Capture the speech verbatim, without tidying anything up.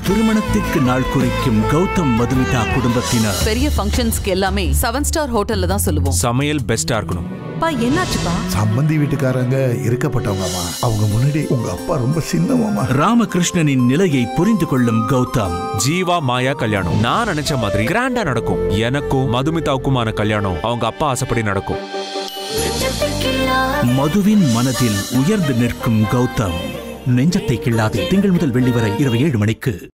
திருமணத்திற்கு நாள் குறிக்கும் கௌதம் மதுமிதா குடும்பத்தினர் பெரிய ஃபங்க்ஷன்ஸ்க்கு எல்லாமே செவன் ஸ்டார் ஹோட்டல்ல தான் சொல்லுவோம். சமையல் பெஸ்டா இருக்கணும். பா என்னாச்சுப்பா? சம்பந்தி வீட்டுக்காரங்க இருக்கப்பட்டவங்கம்மா. அவங்க முன்னாடி உங்க அப்பா ரொம்ப சின்னமாமா. ராமகிருஷ்ணனின் நிலையை புரிந்து கொள்ளும் கௌதம். ஜீவா மாயா கல்யாணம் நான் நினைச்ச மாதிரி கிராண்டா நடக்கும். எனக்கும் மதுமிதாவுக்குமான கல்யாணம் அவங்க அப்பா ஆசைப்படி நடக்கும். மதுவின் மனதில் உயர்ந்து நிற்கும் கௌதம். நெஞ்சத்தை கிள்ளாதே திங்கள் முதல் வெள்ளி வரை இரவு ஏழு மணிக்கு.